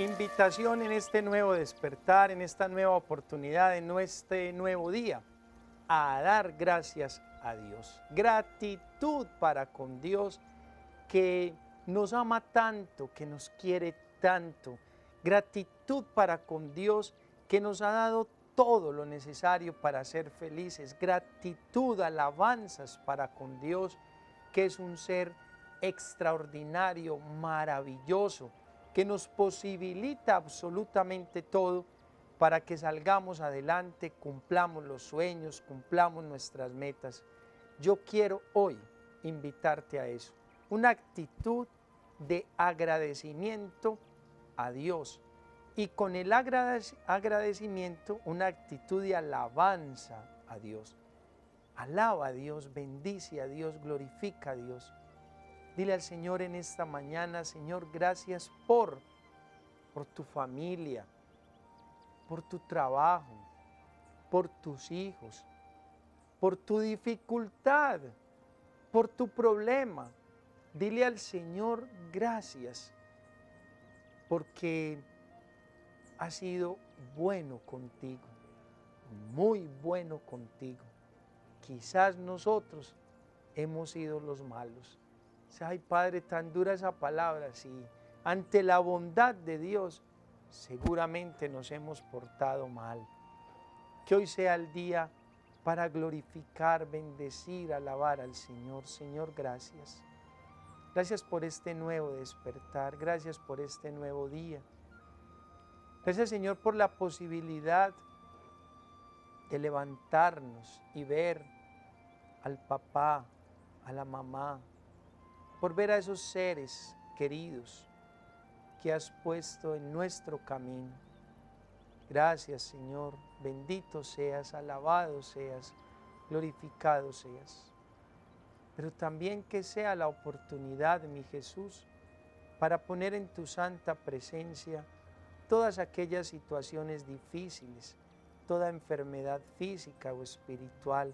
Invitación en este nuevo despertar, en esta nueva oportunidad, en este nuevo día, a dar gracias a Dios. Gratitud para con Dios que nos ama tanto, que nos quiere tanto. Gratitud para con Dios que nos ha dado todo lo necesario para ser felices. Gratitud, alabanzas para con Dios, que es un ser extraordinario, maravilloso, que nos posibilita absolutamente todo para que salgamos adelante, cumplamos los sueños, cumplamos nuestras metas. Yo quiero hoy invitarte a eso, una actitud de agradecimiento a Dios y con el agradecimiento una actitud de alabanza a Dios. Alaba a Dios, bendice a Dios, glorifica a Dios. Dile al Señor en esta mañana: Señor, gracias por tu familia, por tu trabajo, por tus hijos, por tu dificultad, por tu problema. Dile al Señor gracias, porque ha sido bueno contigo, muy bueno contigo. Quizás nosotros hemos sido los malos. Ay, Padre, tan dura esa palabra, sí. Ante la bondad de Dios, seguramente nos hemos portado mal. Que hoy sea el día para glorificar, bendecir, alabar al Señor. Señor, gracias. Gracias por este nuevo despertar, gracias por este nuevo día. Gracias, Señor, por la posibilidad de levantarnos y ver al papá, a la mamá, por ver a esos seres queridos que has puesto en nuestro camino. Gracias, Señor, bendito seas, alabado seas, glorificado seas. Pero también que sea la oportunidad, mi Jesús, para poner en tu santa presencia todas aquellas situaciones difíciles, toda enfermedad física o espiritual.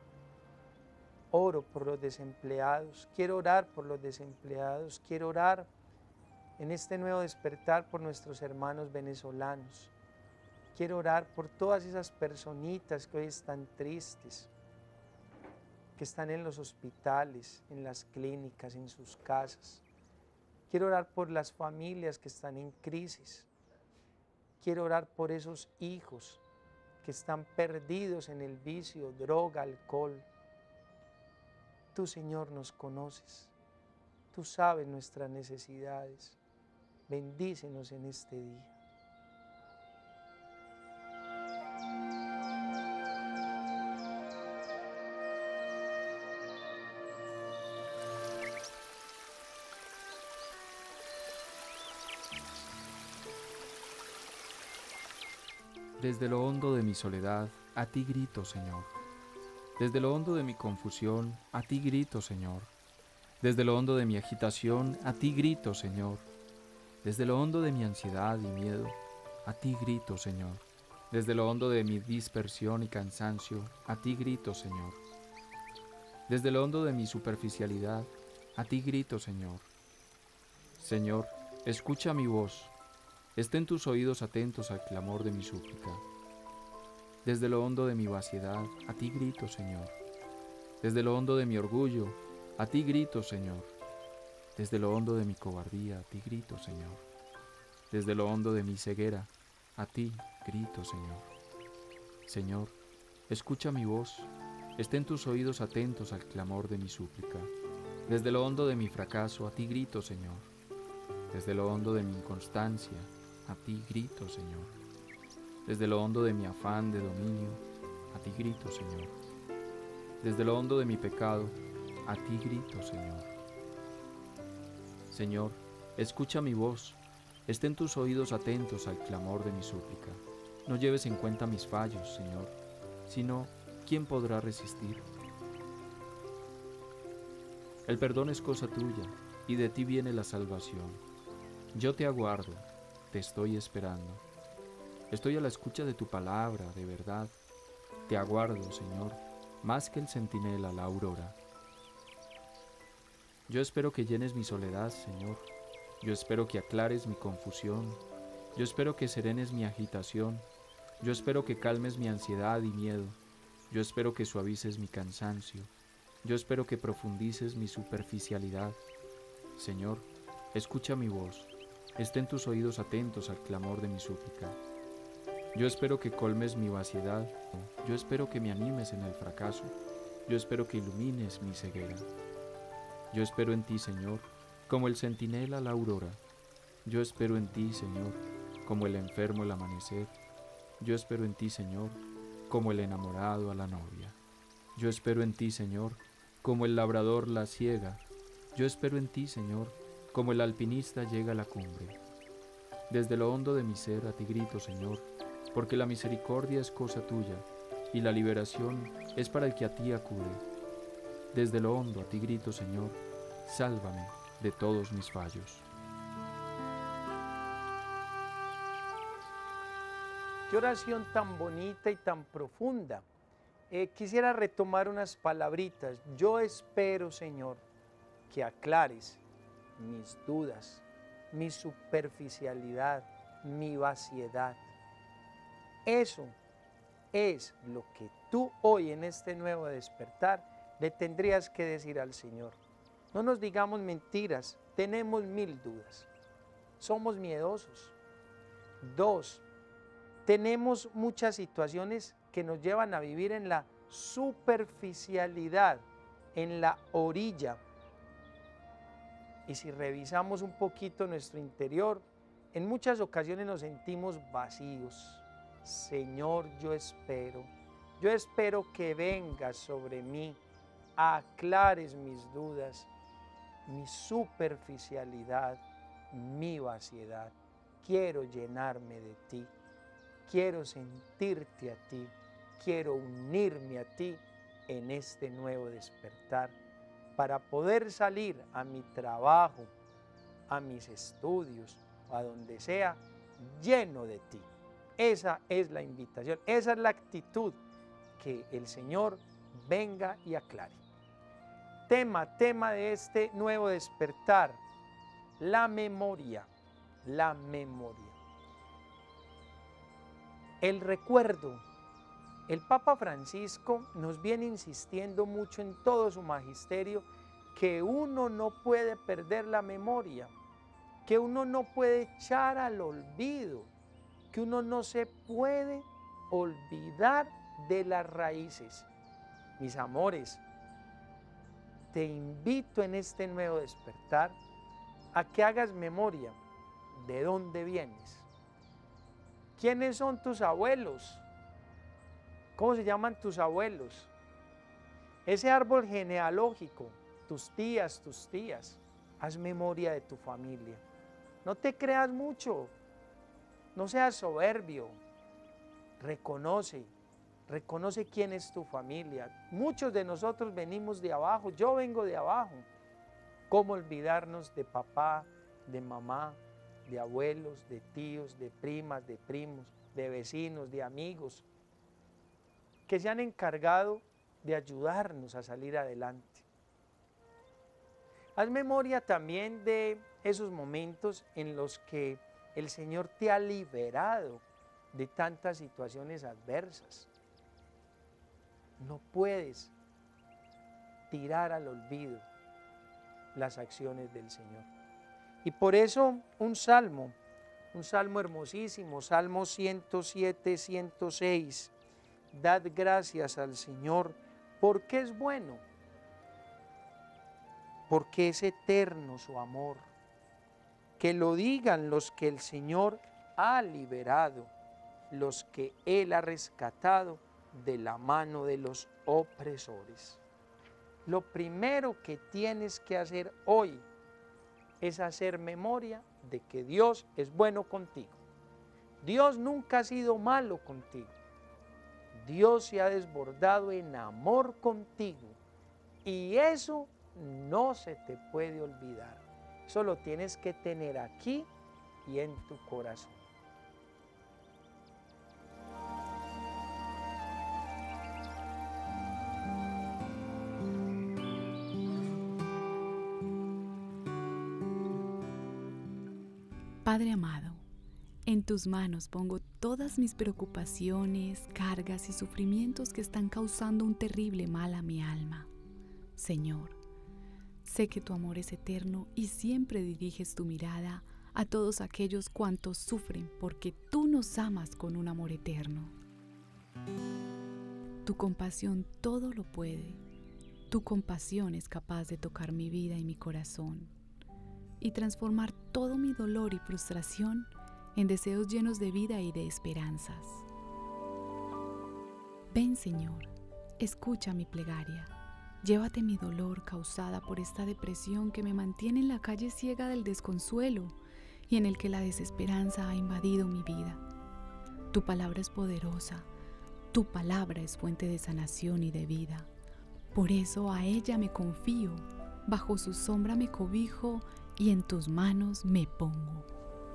Oro por los desempleados, quiero orar por los desempleados, quiero orar en este nuevo despertar por nuestros hermanos venezolanos. Quiero orar por todas esas personitas que hoy están tristes, que están en los hospitales, en las clínicas, en sus casas. Quiero orar por las familias que están en crisis. Quiero orar por esos hijos que están perdidos en el vicio, droga, alcohol. Tú, Señor, nos conoces. Tú sabes nuestras necesidades. Bendícenos en este día. Desde lo hondo de mi soledad, a ti grito, Señor. Desde lo hondo de mi confusión, a ti grito, Señor. Desde lo hondo de mi agitación, a ti grito, Señor. Desde lo hondo de mi ansiedad y miedo, a ti grito, Señor. Desde lo hondo de mi dispersión y cansancio, a ti grito, Señor. Desde lo hondo de mi superficialidad, a ti grito, Señor. Señor, escucha mi voz. Estén tus oídos atentos al clamor de mi súplica. Desde lo hondo de mi vaciedad, a ti grito, Señor. Desde lo hondo de mi orgullo, a ti grito, Señor. Desde lo hondo de mi cobardía, a ti grito, Señor. Desde lo hondo de mi ceguera, a ti grito, Señor. Señor, escucha mi voz. Estén tus oídos atentos al clamor de mi súplica. Desde lo hondo de mi fracaso, a ti grito, Señor. Desde lo hondo de mi inconstancia, a ti grito, Señor. Desde lo hondo de mi afán de dominio, a ti grito, Señor. Desde lo hondo de mi pecado, a ti grito, Señor. Señor, escucha mi voz. Estén tus oídos atentos al clamor de mi súplica. No lleves en cuenta mis fallos, Señor, sino, ¿quién podrá resistir? El perdón es cosa tuya, y de ti viene la salvación. Yo te aguardo, te estoy esperando. Estoy a la escucha de tu palabra, de verdad. Te aguardo, Señor, más que el centinela la aurora. Yo espero que llenes mi soledad, Señor. Yo espero que aclares mi confusión. Yo espero que serenes mi agitación. Yo espero que calmes mi ansiedad y miedo. Yo espero que suavices mi cansancio. Yo espero que profundices mi superficialidad. Señor, escucha mi voz. Estén tus oídos atentos al clamor de mi súplica. Yo espero que colmes mi vaciedad. Yo espero que me animes en el fracaso. Yo espero que ilumines mi ceguera. Yo espero en ti, Señor, como el centinela la aurora. Yo espero en ti, Señor, como el enfermo el amanecer. Yo espero en ti, Señor, como el enamorado a la novia. Yo espero en ti, Señor, como el labrador la siega. Yo espero en ti, Señor, como el alpinista llega a la cumbre. Desde lo hondo de mi ser a ti grito, Señor, porque la misericordia es cosa tuya, y la liberación es para el que a ti acude. Desde lo hondo a ti grito, Señor, sálvame de todos mis fallos. Qué oración tan bonita y tan profunda. Quisiera retomar unas palabritas. Yo espero, Señor, que aclares mis dudas, mi superficialidad, mi vaciedad. Eso es lo que tú hoy en este nuevo despertar le tendrías que decir al Señor. No nos digamos mentiras, tenemos 1000 dudas, somos miedosos. 2, tenemos muchas situaciones que nos llevan a vivir en la superficialidad, en la orilla. Y si revisamos un poquito nuestro interior, en muchas ocasiones nos sentimos vacíos. Señor, yo espero que vengas sobre mí, aclares mis dudas, mi superficialidad, mi vaciedad. Quiero llenarme de ti, quiero sentirte a ti, quiero unirme a ti en este nuevo despertar para poder salir a mi trabajo, a mis estudios, a donde sea, lleno de ti. Esa es la invitación, esa es la actitud, que el Señor venga y aclare. Tema de este nuevo despertar, la memoria, la memoria. El recuerdo. El Papa Francisco nos viene insistiendo mucho en todo su magisterio que uno no puede perder la memoria, que uno no puede echar al olvido, que uno no se puede olvidar de las raíces. Mis amores, te invito en este nuevo despertar a que hagas memoria de dónde vienes. ¿Quiénes son tus abuelos? ¿Cómo se llaman tus abuelos? Ese árbol genealógico, tus tías, haz memoria de tu familia. No te creas mucho, no seas soberbio, reconoce quién es tu familia. Muchos de nosotros venimos de abajo, yo vengo de abajo. ¿Cómo olvidarnos de papá, de mamá, de abuelos, de tíos, de primas, de primos, de vecinos, de amigos, que se han encargado de ayudarnos a salir adelante? Haz memoria también de esos momentos en los que el Señor te ha liberado de tantas situaciones adversas. No puedes tirar al olvido las acciones del Señor. Y por eso un salmo hermosísimo, Salmo 107, 106. Dad gracias al Señor, porque es bueno, porque es eterno su amor. Que lo digan los que el Señor ha liberado, los que Él ha rescatado de la mano de los opresores. Lo primero que tienes que hacer hoy es hacer memoria de que Dios es bueno contigo. Dios nunca ha sido malo contigo. Dios se ha desbordado en amor contigo y eso no se te puede olvidar. Eso lo tienes que tener aquí y en tu corazón. Padre amado, En tus manos pongo todas mis preocupaciones, cargas y sufrimientos que están causando un terrible mal a mi alma. Señor, sé que tu amor es eterno y siempre diriges tu mirada a todos aquellos cuantos sufren porque tú nos amas con un amor eterno. Tu compasión todo lo puede. Tu compasión es capaz de tocar mi vida y mi corazón y transformar todo mi dolor y frustración en deseos llenos de vida y de esperanzas. Ven, Señor, escucha mi plegaria. Llévate mi dolor causada por esta depresión que me mantiene en la calle ciega del desconsuelo y en el que la desesperanza ha invadido mi vida. Tu palabra es poderosa, tu palabra es fuente de sanación y de vida. Por eso a ella me confío, bajo su sombra me cobijo y en tus manos me pongo.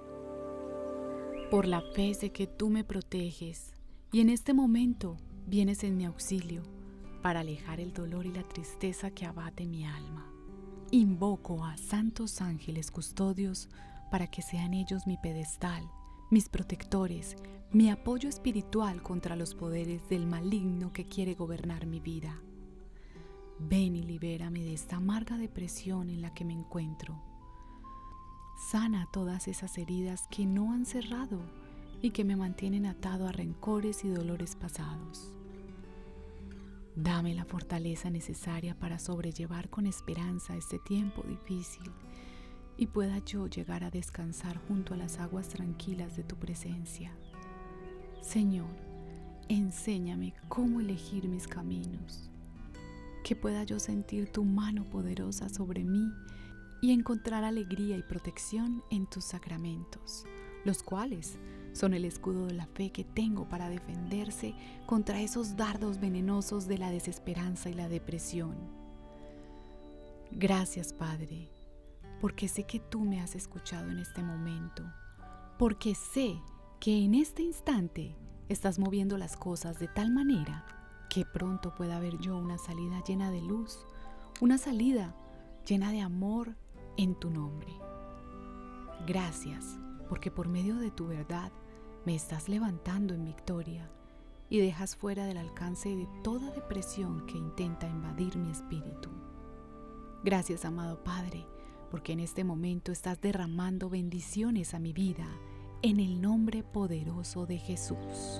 Por la fe sé que tú me proteges y en este momento vienes en mi auxilio para alejar el dolor y la tristeza que abate mi alma. Invoco a santos ángeles custodios para que sean ellos mi pedestal, mis protectores, mi apoyo espiritual contra los poderes del maligno que quiere gobernar mi vida. Ven y libérame de esta amarga depresión en la que me encuentro. Sana todas esas heridas que no han cerrado y que me mantienen atado a rencores y dolores pasados. Dame la fortaleza necesaria para sobrellevar con esperanza este tiempo difícil y pueda yo llegar a descansar junto a las aguas tranquilas de tu presencia. Señor, enséñame cómo elegir mis caminos, que pueda yo sentir tu mano poderosa sobre mí y encontrar alegría y protección en tus sacramentos, los cuales son el escudo de la fe que tengo para defenderse contra esos dardos venenosos de la desesperanza y la depresión. Gracias, Padre, porque sé que tú me has escuchado en este momento, porque sé que en este instante estás moviendo las cosas de tal manera que pronto pueda haber yo una salida llena de luz, una salida llena de amor en tu nombre. Gracias, porque por medio de tu verdad me estás levantando en victoria y dejas fuera del alcance de toda depresión que intenta invadir mi espíritu. Gracias, amado Padre, porque en este momento estás derramando bendiciones a mi vida en el nombre poderoso de Jesús.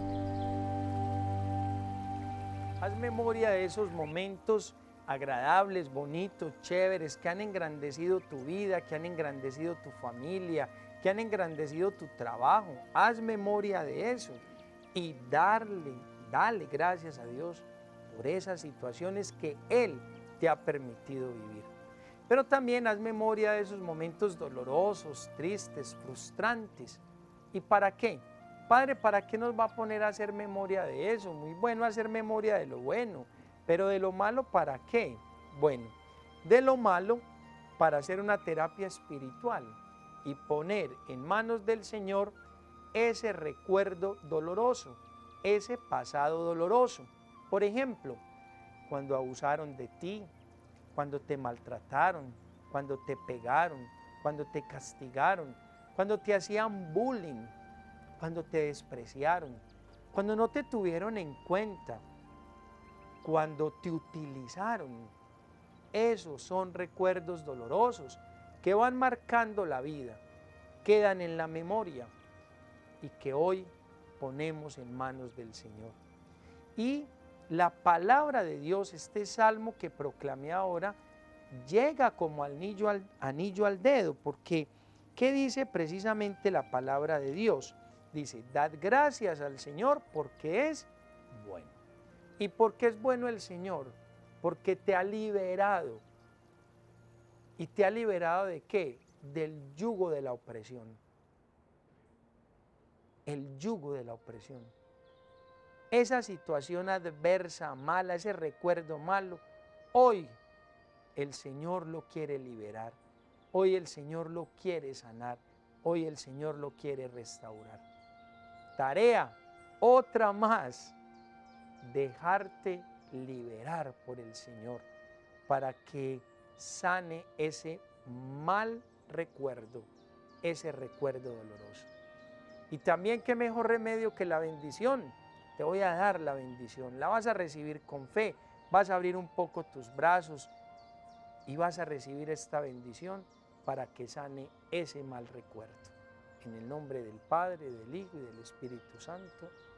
Haz memoria de esos momentos agradables, bonitos, chéveres, que han engrandecido tu vida, que han engrandecido tu familia, que han engrandecido tu trabajo. Haz memoria de eso y dale gracias a Dios por esas situaciones que Él te ha permitido vivir. Pero también haz memoria de esos momentos dolorosos, tristes, frustrantes. ¿Y para qué? Padre, ¿para qué nos va a poner a hacer memoria de eso? Muy bueno hacer memoria de lo bueno, pero de lo malo, ¿para qué? Bueno, de lo malo para hacer una terapia espiritual y poner en manos del Señor ese recuerdo doloroso, ese pasado doloroso. Por ejemplo, cuando abusaron de ti, cuando te maltrataron, cuando te pegaron, cuando te castigaron, cuando te hacían bullying, cuando te despreciaron, cuando no te tuvieron en cuenta, cuando te utilizaron. Esos son recuerdos dolorosos que van marcando la vida, quedan en la memoria y que hoy ponemos en manos del Señor. Y la palabra de Dios, este salmo que proclamé ahora, llega como anillo al dedo, porque ¿qué dice precisamente la palabra de Dios? Dice, dad gracias al Señor porque es bueno. ¿Y por qué es bueno el Señor? Porque te ha liberado. ¿Y te ha liberado de qué? Del yugo de la opresión. El yugo de la opresión. Esa situación adversa, mala, ese recuerdo malo, hoy el Señor lo quiere liberar. Hoy el Señor lo quiere sanar. Hoy el Señor lo quiere restaurar. Tarea, otra más, dejarte liberar por el Señor para que sane ese mal recuerdo, ese recuerdo doloroso. Y también qué mejor remedio que la bendición. Te voy a dar la bendición, la vas a recibir con fe, vas a abrir un poco tus brazos y vas a recibir esta bendición para que sane ese mal recuerdo. En el nombre del Padre, del Hijo y del Espíritu Santo.